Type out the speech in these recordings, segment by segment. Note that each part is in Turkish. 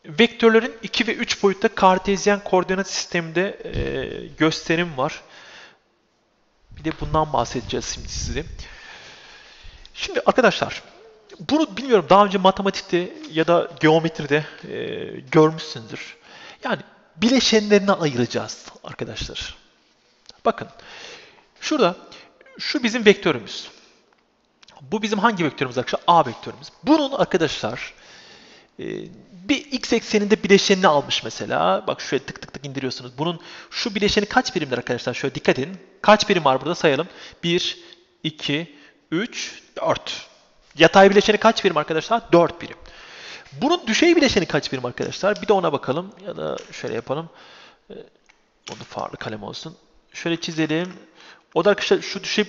vektörlerin 2 ve 3 boyutta Kartezyen koordinat sisteminde gösterim var. Bir de bundan bahsedeceğiz şimdi size. Şimdi arkadaşlar, bunu bilmiyorum daha önce matematikte ya da geometride görmüşsünüzdür. Yani bileşenlerine ayıracağız arkadaşlar. Bakın, şurada şu bizim vektörümüz. Bu bizim hangi vektörümüz arkadaşlar? A vektörümüz. Bunun arkadaşlar bir x ekseninde bileşenini almış mesela. Bak şöyle tık tık tık indiriyorsunuz. Bunun şu bileşeni kaç birimdir arkadaşlar? Şöyle dikkat edin. Kaç birim var burada sayalım. 1, 2, 3, 4. Yatay bileşeni kaç birim arkadaşlar? 4 birim. Bunun düşey bileşeni kaç birim arkadaşlar? Bir de ona bakalım. Ya da şöyle yapalım. Onu farklı kalem olsun. Şöyle çizelim. O da arkadaşlar şu düşey...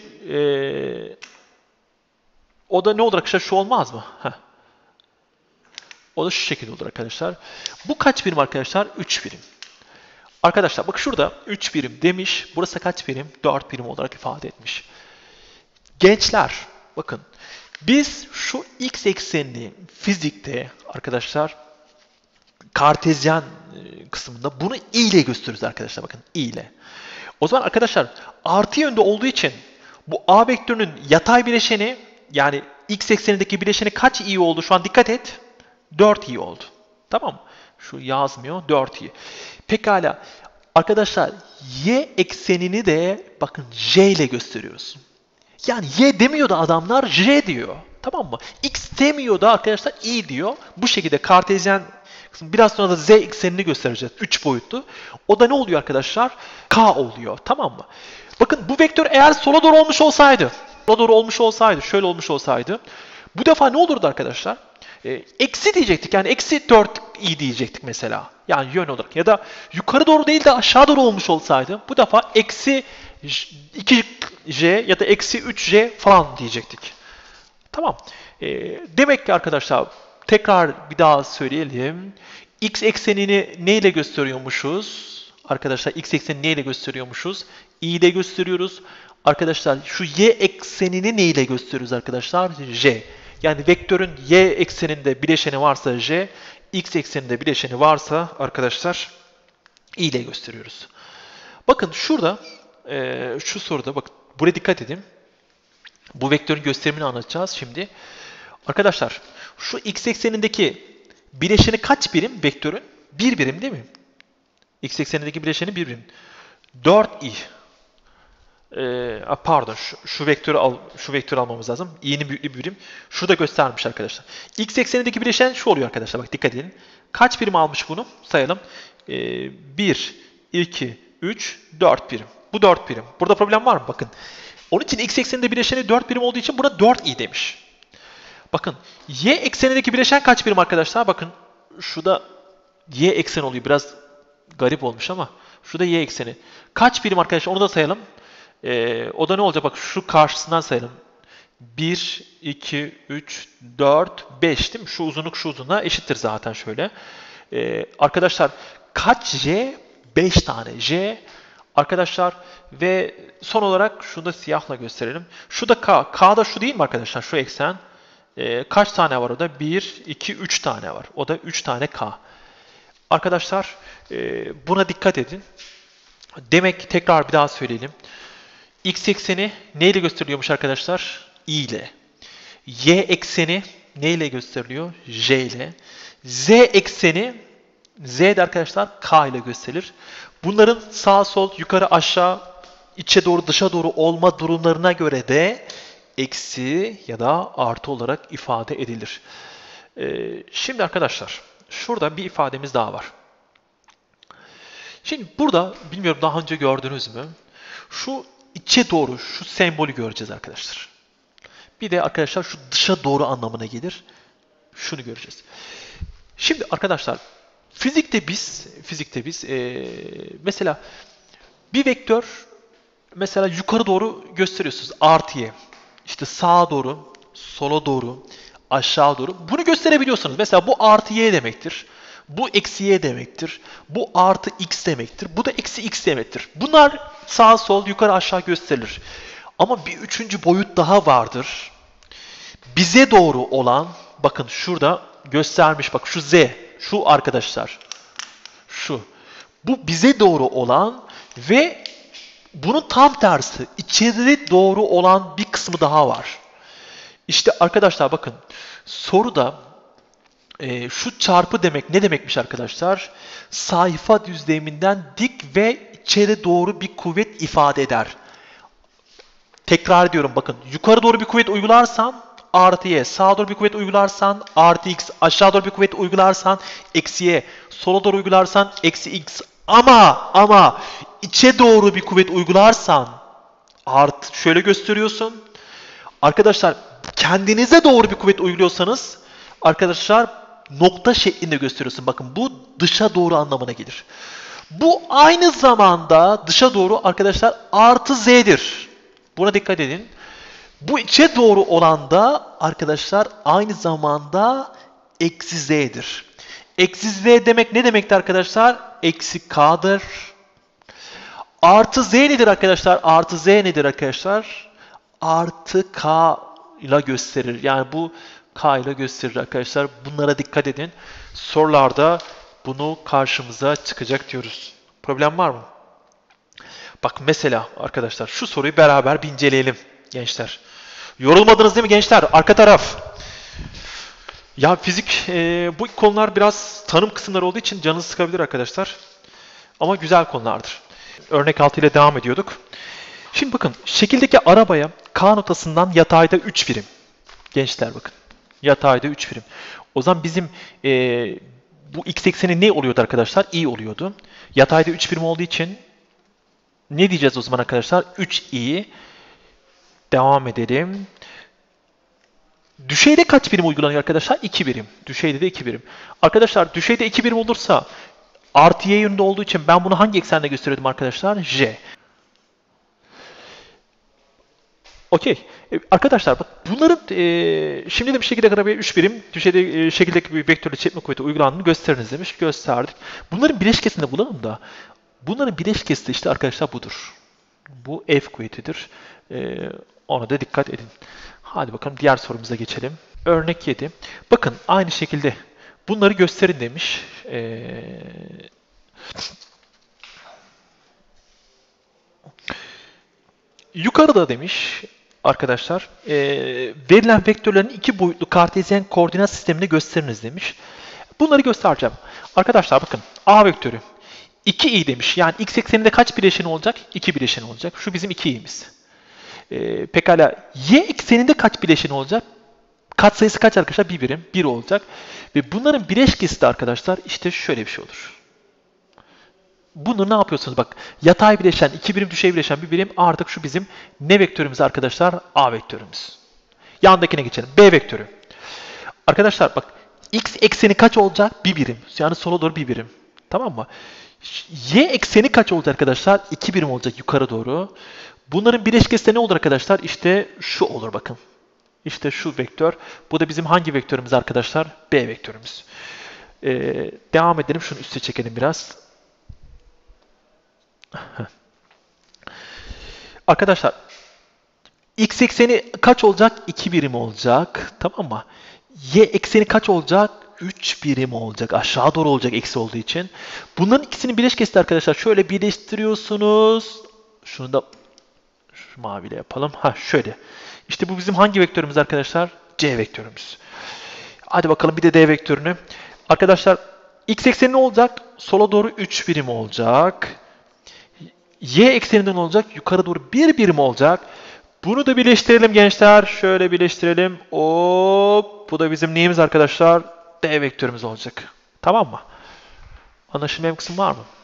o da ne olur arkadaşlar? Şu olmaz mı? Heh. O da şu şekilde olur arkadaşlar. Bu kaç birim arkadaşlar? 3 birim. Arkadaşlar bak şurada 3 birim demiş. Burası kaç birim? 4 birim olarak ifade etmiş. Gençler bakın biz şu x eksenini fizikte arkadaşlar Kartezyen kısmında bunu i ile gösteriyoruz arkadaşlar bakın i ile. O zaman arkadaşlar artı yönde olduğu için bu a vektörünün yatay bileşeni yani x eksenindeki bileşeni kaç i oldu? Şu an dikkat et. 4 i oldu. Tamam mı? Şu yazmıyor. 4 i. Pekala. Arkadaşlar y eksenini de bakın j ile gösteriyoruz. Yani y demiyor da adamlar j diyor. Tamam mı? X demiyor da arkadaşlar i diyor. Bu şekilde Kartezyen kısmı biraz sonra da z eksenini göstereceğiz. 3 boyutlu. O da ne oluyor arkadaşlar? K oluyor. Tamam mı? Bakın bu vektör eğer sola doğru olmuş olsaydı, sola doğru olmuş olsaydı, şöyle olmuş olsaydı bu defa ne olurdu arkadaşlar? Eksi diyecektik. Yani eksi 4i diyecektik mesela. Yani yön olarak. Ya da yukarı doğru değil de aşağı doğru olmuş olsaydı bu defa eksi 2j ya da eksi 3j falan diyecektik. Tamam. Demek ki arkadaşlar tekrar bir daha söyleyelim. X eksenini neyle gösteriyormuşuz? Arkadaşlar x eksenini neyle gösteriyormuşuz? I ile gösteriyoruz. Arkadaşlar şu y eksenini neyle gösteriyoruz arkadaşlar? J. Yani vektörün y ekseninde bileşeni varsa j, x ekseninde bileşeni varsa arkadaşlar i ile gösteriyoruz. Bakın şurada şu soruda bak buraya dikkat edin. Bu vektörün gösterimini anlatacağız şimdi. Arkadaşlar şu x eksenindeki bileşeni kaç birim vektörün? 1 birim değil mi? X eksenindeki bileşeni 1 birim. 4i. Pardon şu vektörü şu vektörü almamız lazım. i'nin büyüklüğü bir birim. Şurada göstermiş arkadaşlar. X eksenindeki bileşen şu oluyor arkadaşlar. Bak dikkat edin. Kaç birim almış bunu? Sayalım. 1, 2, 3, 4 birim. Bu 4 birim. Burada problem var mı? Bakın. Onun için x ekseninde bileşeni 4 birim olduğu için buna 4i demiş. Bakın y eksenindeki bileşen kaç birim arkadaşlar? Bakın şurada y ekseni oluyor. Biraz garip olmuş ama şurada y ekseni. Kaç birim arkadaşlar? Onu da sayalım. O da ne olacak? Bak şu karşısından sayalım. 1, 2, 3, 4, 5 değil mi? Şu uzunluk şu uzunluğa eşittir zaten şöyle. Arkadaşlar kaç j? 5 tane j. Arkadaşlar ve son olarak şunu da siyahla gösterelim. Şu da k. K da şu değil mi arkadaşlar? Şu eksen. Kaç tane var orada? 1, 2, 3 tane var. O da 3 tane k. Arkadaşlar buna dikkat edin. Demek ki tekrar bir daha söyleyelim. X ekseni neyle gösteriliyormuş arkadaşlar? I ile. Y ekseni neyle gösteriliyor? J ile. Z ekseni Z de arkadaşlar K ile gösterilir. Bunların sağ sol yukarı aşağı içe doğru dışa doğru olma durumlarına göre de eksi ya da artı olarak ifade edilir. Şimdi arkadaşlar şurada bir ifademiz daha var. Şimdi burada bilmiyorum daha önce gördünüz mü? Şu içe doğru şu sembolü göreceğiz arkadaşlar. Bir de arkadaşlar şu dışa doğru anlamına gelir. Şunu göreceğiz. Şimdi arkadaşlar fizikte biz mesela bir vektör mesela yukarı doğru gösteriyorsunuz artıya. İşte sağa doğru, sola doğru, aşağı doğru. Bunu gösterebiliyorsunuz. Mesela bu artı y demektir. Bu eksi y demektir. Bu artı x demektir. Bu da eksi x demektir. Bunlar sağ sol yukarı aşağı gösterilir. Ama bir üçüncü boyut daha vardır. Bize doğru olan bakın şurada göstermiş. Bak şu Z. Şu arkadaşlar. Şu. Bu bize doğru olan ve bunun tam tersi. İçeri doğru olan bir kısmı daha var. İşte arkadaşlar bakın. Soruda şu çarpı demek ne demekmiş arkadaşlar? Sayfa düzleminden dik ve içeri doğru bir kuvvet ifade eder. Tekrar ediyorum bakın. Yukarı doğru bir kuvvet uygularsan artı y, sağa doğru bir kuvvet uygularsan artı x, aşağı doğru bir kuvvet uygularsan eksi y, sola doğru uygularsan eksi x. Ama içe doğru bir kuvvet uygularsan artı şöyle gösteriyorsun. Arkadaşlar kendinize doğru bir kuvvet uyguluyorsanız arkadaşlar nokta şeklinde gösteriyorsun. Bakın bu dışa doğru anlamına gelir. Bu aynı zamanda dışa doğru arkadaşlar artı z'dir. Buna dikkat edin. Bu içe doğru olan da arkadaşlar aynı zamanda eksi z'dir. Eksi z demek ne demekti arkadaşlar? Eksi k'dır. Artı z nedir arkadaşlar? Artı z nedir arkadaşlar? Artı k ile gösterir. Yani bu k ile gösterir arkadaşlar. Bunlara dikkat edin. Sorularda bunu karşımıza çıkacak diyoruz. Problem var mı? Bak mesela arkadaşlar şu soruyu beraber bir inceleyelim gençler. Yorulmadınız değil mi gençler? Arka taraf. Ya fizik bu konular biraz tanım kısımları olduğu için canınızı sıkabilir arkadaşlar. Ama güzel konulardır. Örnek 6 ile devam ediyorduk. Şimdi bakın şekildeki arabaya K notasından yatayda 3 birim. Gençler bakın. Yatayda 3 birim. O zaman bizim bu x ekseni ne oluyordu arkadaşlar? I oluyordu. Yatayda 3 birim olduğu için ne diyeceğiz o zaman arkadaşlar? 3i. Devam edelim. Düşeyde kaç birim uygulanıyor arkadaşlar? 2 birim. Düşeyde de 2 birim. Arkadaşlar düşeyde 2 birim olursa artı y yönünde olduğu için ben bunu hangi eksende gösteriyordum arkadaşlar? J. Okey. Arkadaşlar bak bunların şimdi de bir şekilde arabaya 3 birim düşeyde şekildeki bir vektörle çekme kuvveti uygulandığını gösteriniz demiş. Gösterdik. Bunların bileşkesini de bulalım da bunların bileşkesi de işte arkadaşlar budur. Bu F kuvvetidir. Ona da dikkat edin. Hadi bakalım diğer sorumuza geçelim. Örnek 7. Bakın aynı şekilde bunları gösterin demiş. Yukarıda demiş arkadaşlar verilen vektörlerin iki boyutlu kartezyen koordinat sistemini gösteriniz demiş. Bunları göstereceğim. Arkadaşlar bakın A vektörü 2i demiş. Yani x ekseninde kaç bileşeni olacak? 2 bileşeni olacak. Şu bizim 2i'miz. Pekala y ekseninde kaç bileşeni olacak? Katsayısı kaç arkadaşlar? Bir birim. 1 olacak. Ve bunların bileşkesi de arkadaşlar işte şöyle bir şey olur. Bunu ne yapıyorsunuz? Bak yatay bileşen, 2 birim, düşey bileşen, 1 birim artık şu bizim ne vektörümüz arkadaşlar? A vektörümüz. Yandakine geçelim. B vektörü. Arkadaşlar bak x ekseni kaç olacak? 1 birim. Yani sola doğru 1 birim. Tamam mı? Y ekseni kaç olacak arkadaşlar? 2 birim olacak yukarı doğru. Bunların bileşkesi de ne olur arkadaşlar? İşte şu olur bakın. İşte şu vektör. Bu da bizim hangi vektörümüz arkadaşlar? B vektörümüz. Devam edelim. Şunu üste çekelim biraz. Arkadaşlar x ekseni kaç olacak? 2 birim olacak. Tamam mı? Y ekseni kaç olacak? 3 birim olacak. Aşağı doğru olacak eksi olduğu için. Bunların ikisinin bileşkesi arkadaşlar şöyle birleştiriyorsunuz. Şunu da şu maviyle yapalım. Ha şöyle. İşte bu bizim hangi vektörümüz arkadaşlar? C vektörümüz. Hadi bakalım bir de D vektörünü. Arkadaşlar x ekseni ne olacak? Sola doğru 3 birim olacak. Y ekseninden olacak. Yukarı doğru 1 birim olacak. Bunu da birleştirelim gençler. Şöyle birleştirelim. Hop. Bu da bizim neyimiz arkadaşlar? D vektörümüz olacak. Tamam mı? Anlaşılmayan kısım var mı?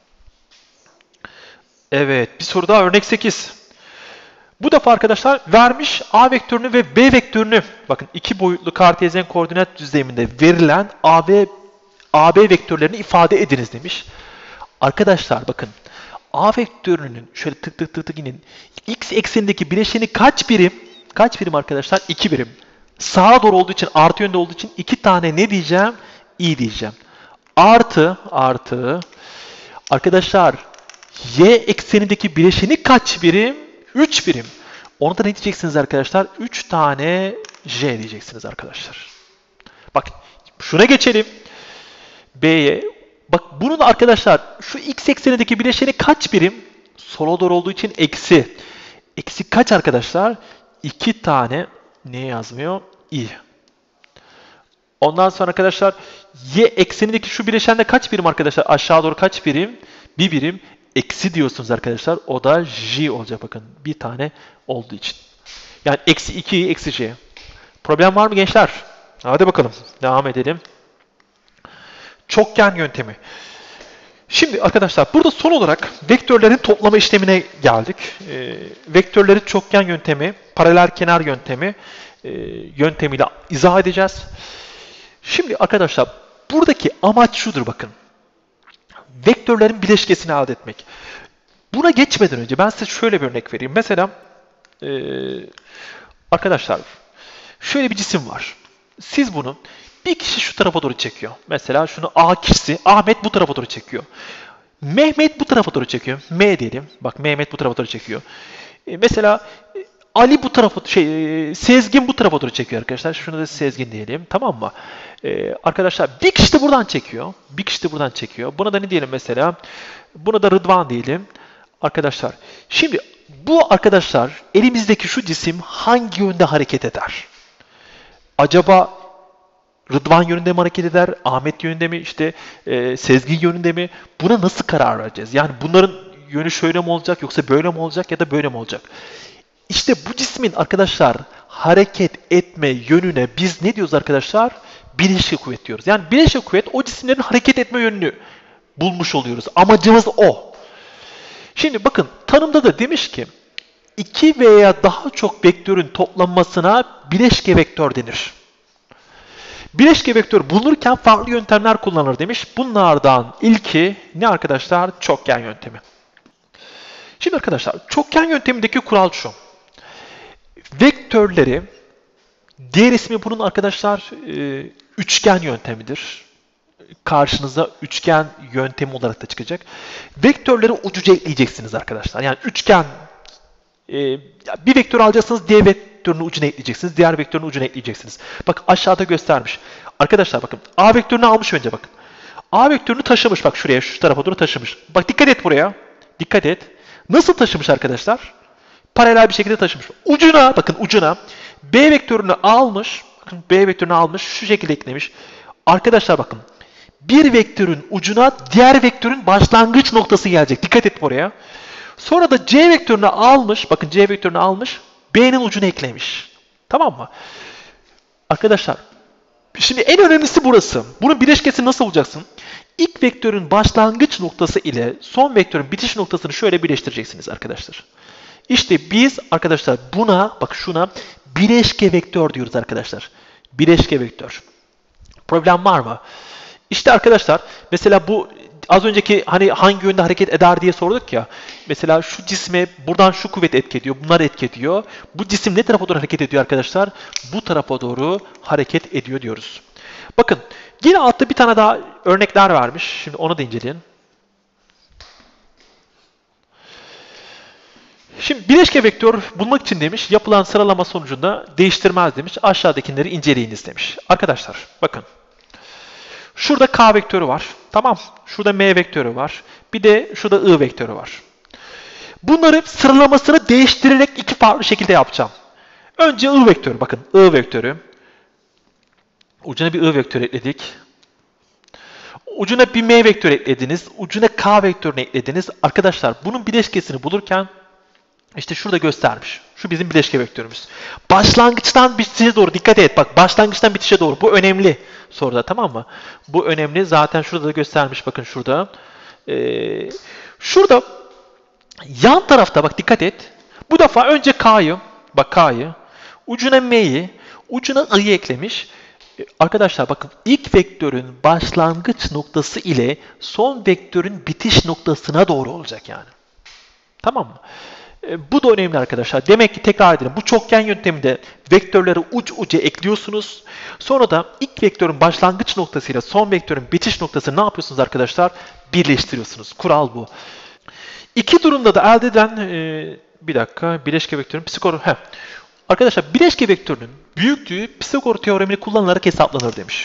Evet. Bir soru daha. Örnek 8. Bu defa arkadaşlar vermiş A vektörünü ve B vektörünü. Bakın iki boyutlu kartezyen koordinat düzleminde verilen AB vektörlerini ifade ediniz demiş. Arkadaşlar bakın. A vektörünün şöyle tık tık tık tık inin x eksenindeki bileşeni kaç birim? Kaç birim arkadaşlar? 2 birim. Sağa doğru olduğu için artı yönde olduğu için 2 tane ne diyeceğim? I diyeceğim. Artı arkadaşlar y eksenindeki bileşeni kaç birim? 3 birim. Onu da ne diyeceksiniz arkadaşlar? 3 tane j diyeceksiniz arkadaşlar. Bak Şuna geçelim. B'ye. Bak bunun arkadaşlar şu x eksenindeki bileşeni kaç birim? Sola doğru olduğu için eksi. Eksi kaç arkadaşlar? 2 tane ne yazmıyor? i. Ondan sonra arkadaşlar y eksenindeki şu bileşende kaç birim arkadaşlar? Aşağı doğru kaç birim? Bir birim. Eksi diyorsunuz arkadaşlar. O da j olacak bakın. Bir tane olduğu için. Yani eksi 2 eksi j. Problem var mı gençler? Hadi bakalım. Devam edelim. Çokgen yöntemi. Şimdi arkadaşlar burada son olarak vektörlerin toplama işlemine geldik. Vektörleri çokgen yöntemi, paralel kenar yöntemi yöntemiyle izah edeceğiz. Şimdi arkadaşlar buradaki amaç şudur bakın. Vektörlerin bileşkesini elde etmek. Buna geçmeden önce ben size şöyle bir örnek vereyim. Mesela arkadaşlar şöyle bir cisim var. Siz bunu bir kişi şu tarafa doğru çekiyor. Mesela şunu A kişisi, Ahmet bu tarafa doğru çekiyor. Mehmet bu tarafa doğru çekiyor. M diyelim. Bak Mehmet bu tarafa doğru çekiyor. Mesela Ali bu tarafa, Sezgin bu tarafa doğru çekiyor arkadaşlar. Şunu da Sezgin diyelim. Tamam mı? Arkadaşlar bir kişi de buradan çekiyor. Bir kişi de buradan çekiyor. Buna da ne diyelim mesela? Buna da Rıdvan diyelim. Arkadaşlar. Şimdi bu arkadaşlar elimizdeki şu cisim hangi yönde hareket eder? Acaba Rıdvan yönünde mi hareket eder? Ahmet yönünde mi? İşte Sezgin yönünde mi? Buna nasıl karar vereceğiz? Yani bunların yönü şöyle mi olacak yoksa böyle mi olacak ya da böyle mi olacak? İşte bu cismin arkadaşlar hareket etme yönüne biz ne diyoruz arkadaşlar? Bileşke kuvvet diyoruz. Yani bileşke kuvvet o cisimlerin hareket etme yönünü bulmuş oluyoruz. Amacımız o. Şimdi bakın tanımda da demiş ki iki veya daha çok vektörün toplanmasına bileşke vektör denir. Bileşke vektör bulunurken farklı yöntemler kullanılır demiş. Bunlardan ilki ne arkadaşlar? Çokgen yöntemi. Şimdi arkadaşlar çokgen yöntemindeki kural şu. Vektörleri, diğer ismi bunun arkadaşlar üçgen yöntemidir. Karşınıza üçgen yöntemi olarak da çıkacak. Vektörleri ucuca ekleyeceksiniz arkadaşlar. Yani üçgen bir vektör alacaksınız, diğer vektörünün ucuna ekleyeceksiniz. Diğer vektörün ucuna ekleyeceksiniz. Bak aşağıda göstermiş. Arkadaşlar bakın A vektörünü almış önce bakın. A vektörünü taşımış bak şuraya şu tarafa doğru taşımış. Bak dikkat et buraya. Dikkat et. Nasıl taşımış arkadaşlar? Paralel bir şekilde taşımış. Ucuna bakın ucuna B vektörünü almış. Bakın B vektörünü almış. Şu şekilde eklemiş. Arkadaşlar bakın. Bir vektörün ucuna diğer vektörün başlangıç noktası gelecek. Dikkat et buraya. Sonra da C vektörünü almış. Bakın C vektörünü almış. B'nin ucunu eklemiş. Tamam mı? Arkadaşlar şimdi en önemlisi burası. Bunun bileşkesini nasıl bulacaksın? İlk vektörün başlangıç noktası ile son vektörün bitiş noktasını şöyle birleştireceksiniz arkadaşlar. İşte biz arkadaşlar buna bak şuna bileşke vektör diyoruz arkadaşlar. Bileşke vektör. Problem var mı? İşte arkadaşlar mesela bu az önceki hani hangi yönde hareket eder diye sorduk ya. Mesela şu cisme buradan şu kuvvet etki ediyor. Bunlar etki ediyor. Bu cisim ne tarafa doğru hareket ediyor arkadaşlar? Bu tarafa doğru hareket ediyor diyoruz. Bakın yine altta bir tane daha örnekler vermiş. Şimdi onu da inceleyelim. Şimdi bileşke vektör bulmak için demiş yapılan sıralama sonucunda değiştirmez demiş. Aşağıdakileri inceleyiniz demiş. Arkadaşlar bakın. Şurada K vektörü var. Tamam. Şurada M vektörü var. Bir de şurada I vektörü var. Bunları sıralamasını değiştirerek iki farklı şekilde yapacağım. Önce I vektörü. Bakın I vektörü. Ucuna bir I vektörü ekledik. Ucuna bir M vektörü eklediniz. Ucuna K vektörünü eklediniz. Arkadaşlar bunun bileşkesini bulurken işte şurada göstermiş. Şu bizim bileşke vektörümüz. Başlangıçtan bitişe doğru dikkat et. Bak başlangıçtan bitişe doğru. Bu önemli soruda tamam mı? Bu önemli. Zaten şurada da göstermiş. Bakın şurada. Şurada yan tarafta bak dikkat et. Bu defa önce K'yı bak K'yı ucuna M'yi ucuna I'yi eklemiş. Arkadaşlar bakın ilk vektörün başlangıç noktası ile son vektörün bitiş noktasına doğru olacak yani. Tamam mı? Bu da önemli arkadaşlar. Demek ki tekrar edelim. Bu çokgen yönteminde vektörleri uç uca ekliyorsunuz. Sonra da ilk vektörün başlangıç noktasıyla son vektörün bitiş noktasını ne yapıyorsunuz arkadaşlar? Birleştiriyorsunuz. Kural bu. İki durumda da elde edilen bir dakika bileşke vektörün arkadaşlar bileşke vektörünün büyüklüğü Pisagor teoremini kullanılarak hesaplanır demiş.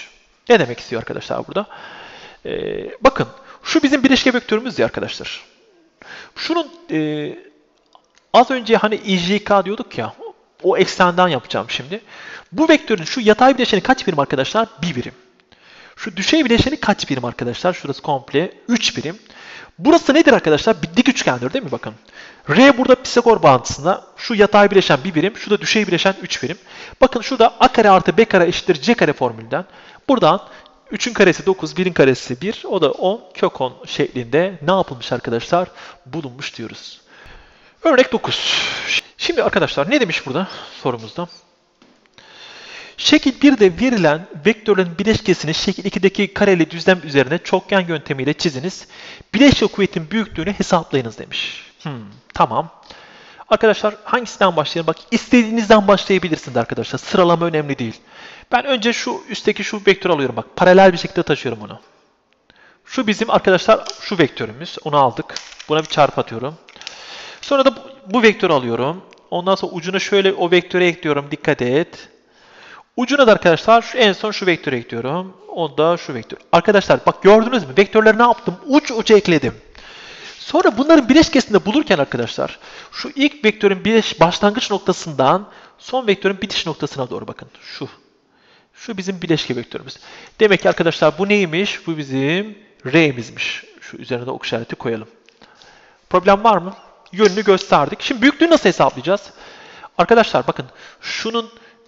Ne demek istiyor arkadaşlar burada? Bakın şu bizim bileşke vektörümüz ya arkadaşlar. Şunun az önce hani IJK diyorduk ya, o eksenden yapacağım şimdi. Bu vektörün şu yatay bileşeni kaç birim arkadaşlar? 1 birim. Şu düşey bileşeni kaç birim arkadaşlar? Şurası komple 3 birim. Burası nedir arkadaşlar? Bir dik üçgendir değil mi? Bakın. R burada Pisagor bağıntısında. Şu yatay bileşen 1 birim. Şu da düşey bileşen 3 birim. Bakın şurada a kare artı b kare eşittir c kare formülden. Buradan 3'ün karesi 9, 1'in karesi 1. O da 10, kök 10 şeklinde ne yapılmış arkadaşlar? Bulunmuş diyoruz. Örnek 9. Şimdi arkadaşlar ne demiş burada sorumuzda? Şekil 1'de verilen vektörlerin bileşkesini şekil 2'deki kareli düzlem üzerine çokgen yöntemiyle çiziniz. Bileşke kuvvetin büyüklüğünü hesaplayınız demiş. Tamam. Arkadaşlar hangisinden başlayalım? Bak istediğinizden başlayabilirsiniz arkadaşlar. Sıralama önemli değil. Ben önce şu üstteki şu vektörü alıyorum. Bak paralel bir şekilde taşıyorum onu. Şu bizim arkadaşlar şu vektörümüz. Onu aldık. Buna bir çarpı atıyorum. Sonra da bu vektörü alıyorum. Ondan sonra ucuna şöyle o vektöre ekliyorum. Dikkat et. Ucuna da arkadaşlar en son şu vektörü ekliyorum. Onda şu vektör. Arkadaşlar bak gördünüz mü? Vektörleri ne yaptım? Uç uca ekledim. Sonra bunların bileşkesini de bulurken arkadaşlar şu ilk vektörün başlangıç noktasından son vektörün bitiş noktasına doğru bakın. Şu bizim bileşke vektörümüz. Demek ki arkadaşlar bu neymiş? Bu bizim R'mizmiş. Şu üzerine de ok işareti koyalım. Problem var mı? Yönünü gösterdik. Şimdi büyüklüğü nasıl hesaplayacağız? Arkadaşlar bakın şunun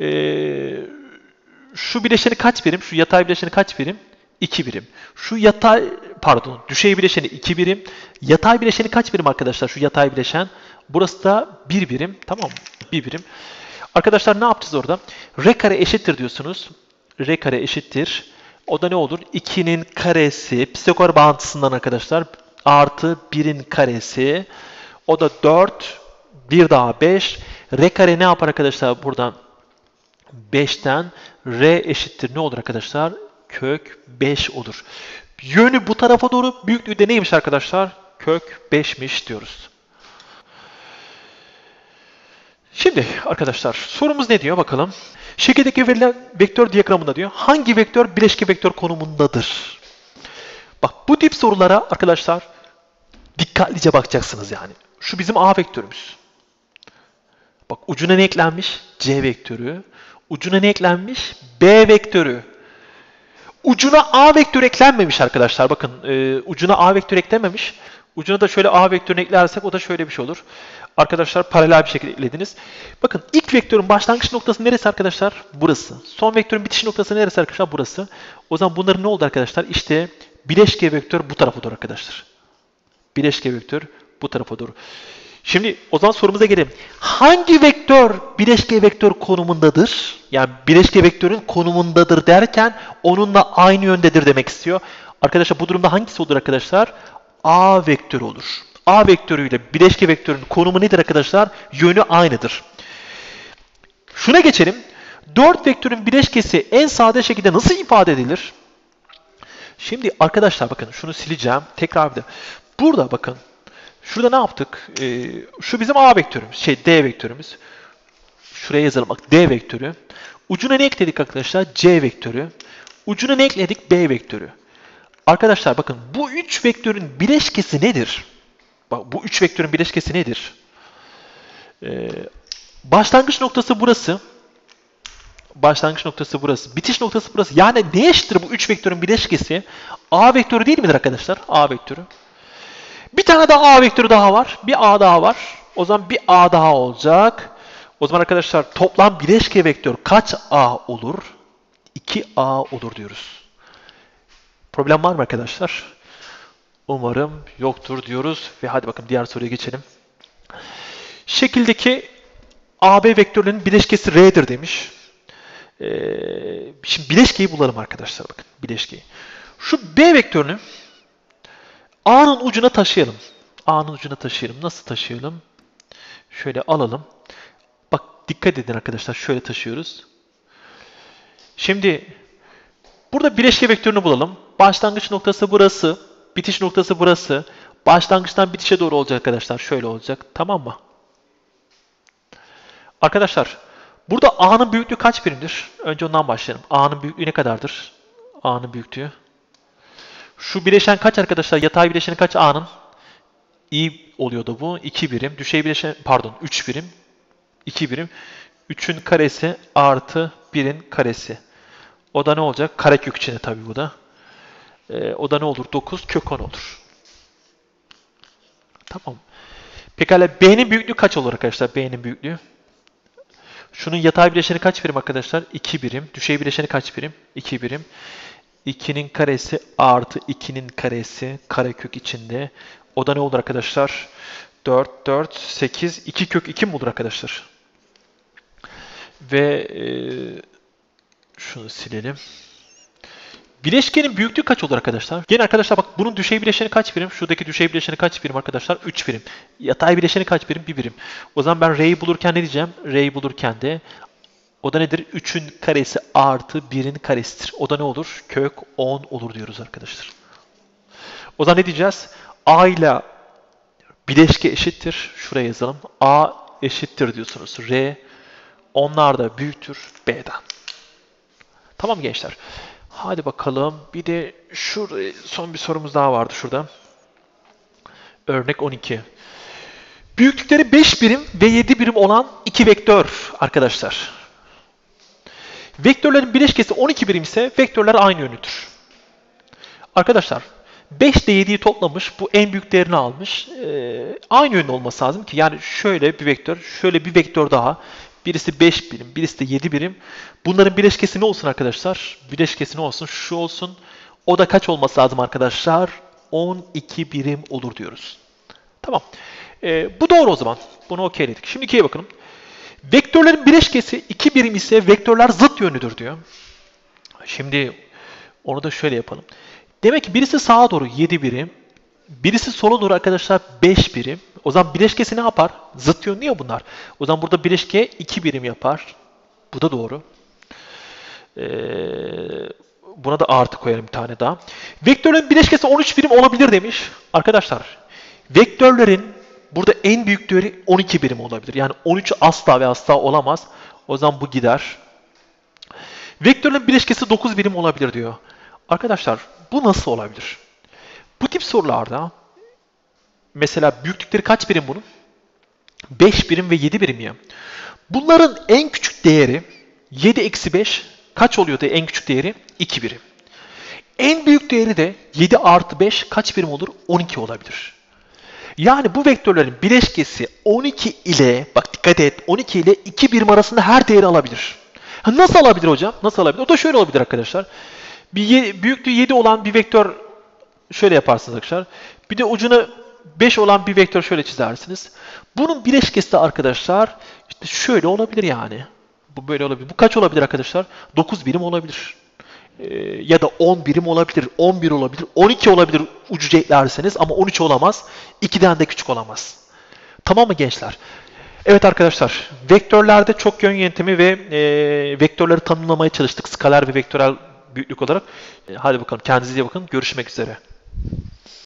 şu bileşeni kaç birim? Şu yatay bileşeni kaç birim? 2 birim. Şu düşey bileşeni 2 birim. Yatay bileşeni kaç birim arkadaşlar? Şu yatay bileşen. Burası da 1 birim. Tamam mı? 1 birim. Arkadaşlar ne yapacağız orada? R kare eşittir diyorsunuz. R kare eşittir. O da ne olur? 2'nin karesi. Pisagor bağıntısından arkadaşlar. Artı 1'in karesi. O da 4. 1 daha 5. R kare ne yapar arkadaşlar buradan? 5'ten R eşittir ne olur arkadaşlar? Kök 5 olur. Yönü bu tarafa doğru, büyüklüğü de neymiş arkadaşlar? Kök 5'miş diyoruz. Şimdi arkadaşlar sorumuz ne diyor bakalım. Şekildeki verilen vektör diyagramında diyor. Hangi vektör bileşke vektör konumundadır? Bak bu tip sorulara arkadaşlar dikkatlice bakacaksınız yani. Şu bizim A vektörümüz. Bak ucuna ne eklenmiş? C vektörü. Ucuna ne eklenmiş? B vektörü. Ucuna A vektörü eklenmemiş arkadaşlar. Bakın ucuna A vektörü eklenmemiş. Ucuna da şöyle A vektörünü eklersek o da şöyle bir şey olur. Arkadaşlar paralel bir şekilde eklediniz. Bakın ilk vektörün başlangıç noktası neresi arkadaşlar? Burası. Son vektörün bitiş noktası neresi arkadaşlar? Burası. O zaman bunların ne oldu arkadaşlar? İşte bileşke vektör bu tarafa doğru arkadaşlar. Bileşke vektör bu tarafa doğru. Şimdi o zaman sorumuza gelelim. Hangi vektör bileşke vektör konumundadır? Yani bileşke vektörün konumundadır derken onunla aynı yöndedir demek istiyor. Arkadaşlar bu durumda hangisi olur arkadaşlar? A vektörü olur. A vektörüyle bileşke vektörün konumu nedir arkadaşlar? Yönü aynıdır. Şuna geçelim. 4 vektörün bileşkesi en sade şekilde nasıl ifade edilir? Şimdi arkadaşlar bakın şunu sileceğim. Tekrar bir de. Burada bakın. Şurada ne yaptık? Şu bizim A vektörümüz. D vektörümüz. Şuraya yazalım bak. D vektörü. Ucuna ne ekledik arkadaşlar? C vektörü. Ucuna ne ekledik? B vektörü. Arkadaşlar bakın bu 3 vektörün bileşkesi nedir? Bak bu 3 vektörün bileşkesi nedir? Başlangıç noktası burası. Başlangıç noktası burası. Bitiş noktası burası. Yani ne eşittir bu 3 vektörün bileşkesi? A vektörü değil midir arkadaşlar? A vektörü. Bir tane daha A vektörü daha var. Bir A daha var. O zaman bir A daha olacak. O zaman arkadaşlar toplam bileşke vektör kaç A olur? 2A olur diyoruz. Problem var mı arkadaşlar? Umarım yoktur diyoruz. Ve hadi bakalım diğer soruya geçelim. Şekildeki AB vektörlerinin bileşkesi R'dir demiş. Şimdi bileşkeyi bulalım arkadaşlar. Bakın bileşkeyi. Şu B vektörünü A'nın ucuna taşıyalım. A'nın ucuna taşıyalım. Nasıl taşıyalım? Şöyle alalım. Bak dikkat edin arkadaşlar. Şöyle taşıyoruz. Şimdi burada bileşke vektörünü bulalım. Başlangıç noktası burası. Bitiş noktası burası. Başlangıçtan bitişe doğru olacak arkadaşlar. Şöyle olacak. Tamam mı? Arkadaşlar burada A'nın büyüklüğü kaç birimdir? Önce ondan başlayalım. A'nın büyüklüğü ne kadardır? A'nın büyüklüğü. Şu bileşen kaç arkadaşlar? Yatay bileşeni kaç A'nın? İ oluyordu bu. 2 birim. Düşey bileşen pardon 3 birim. 2 birim. 3'ün karesi artı 1'in karesi. O da ne olacak? Karekök içinde tabii bu da. O da ne olur? 9 kök 10 olur. Tamam. Pekala B'nin büyüklüğü kaç olur arkadaşlar? B'nin büyüklüğü. Şunun yatay bileşeni kaç birim arkadaşlar? 2 birim. Düşey bileşeni kaç birim? 2 birim. 2'nin karesi artı 2'nin karesi karekök içinde. O da ne olur arkadaşlar? 4, 4, 8, 2 kök 2 mi olur arkadaşlar? Ve şunu silelim. Bileşkenin büyüklüğü kaç olur arkadaşlar? Gene arkadaşlar bak bunun düşey bileşeni kaç birim? Şuradaki düşey bileşeni kaç birim arkadaşlar? 3 birim. Yatay bileşeni kaç birim? 1 birim. O zaman ben R'yi bulurken ne diyeceğim? R'yi bulurken de o da nedir? 3'ün karesi artı 1'in karesidir. O da ne olur? Kök 10 olur diyoruz arkadaşlar. O zaman ne diyeceğiz? A ile bileşke eşittir. Şuraya yazalım. A eşittir diyorsunuz. R onlar da büyüktür B'den. Tamam gençler. Hadi bakalım. Bir de son bir sorumuz daha vardı şurada. Örnek 12. Büyüklükleri 5 birim ve 7 birim olan iki vektör arkadaşlar. Vektörlerin bileşkesi 12 birim ise vektörler aynı yönlüdür. Arkadaşlar 5 ile 7'yi toplamış. Bu en büyük değerini almış. Aynı yönlü olması lazım ki. Yani şöyle bir vektör, şöyle bir vektör daha. Birisi 5 birim, birisi de 7 birim. Bunların bileşkesi ne olsun arkadaşlar? Bileşkesi ne olsun? Şu olsun. O da kaç olması lazım arkadaşlar? 12 birim olur diyoruz. Tamam. Bu doğru o zaman. Bunu okeyledik. Şimdi 2'ye bakalım. Vektörlerin bileşkesi 2 birim ise vektörler zıt yönlüdür diyor. Şimdi onu da şöyle yapalım. Demek ki birisi sağa doğru 7 birim, birisi sola doğru arkadaşlar 5 birim. O zaman bileşkesi ne yapar? Zıt yönlü ya bunlar. O zaman burada bileşke 2 birim yapar. Bu da doğru. Buna da artı koyalım bir tane daha. Vektörlerin bileşkesi 13 birim olabilir demiş. Arkadaşlar vektörlerin burada en büyük değeri 12 birim olabilir. Yani 13 asla ve asla olamaz. O zaman bu gider. Vektörlerin bileşkesi 9 birim olabilir diyor. Arkadaşlar bu nasıl olabilir? Bu tip sorularda mesela büyüklükleri kaç birim bunun? 5 birim ve 7 birim ya. Bunların en küçük değeri 7 eksi 5 kaç oluyordu en küçük değeri? 2 birim. En büyük değeri de 7 artı 5 kaç birim olur? 12 olabilir. Yani bu vektörlerin bileşkesi 12 ile, bak dikkat et, 12 ile 2 birim arasında her değeri alabilir. Nasıl alabilir hocam? Nasıl alabilir? O da şöyle olabilir arkadaşlar. Büyüklüğü 7 olan bir vektör şöyle yaparsınız arkadaşlar. Bir de ucuna 5 olan bir vektör şöyle çizersiniz. Bunun bileşkesi de arkadaşlar işte şöyle olabilir yani. Bu böyle olabilir. Bu kaç olabilir arkadaşlar? 9 birim olabilir. Ya da 10 birim olabilir, 11 olabilir, 12 olabilir ucuca eklerseniz ama 13 olamaz. 2'den de küçük olamaz. Tamam mı gençler? Evet arkadaşlar, vektörlerde çok yön yöntemi ve vektörleri tanımlamaya çalıştık. Skaler ve vektörel büyüklük olarak. Hadi bakalım kendinize iyi bakın. Görüşmek üzere.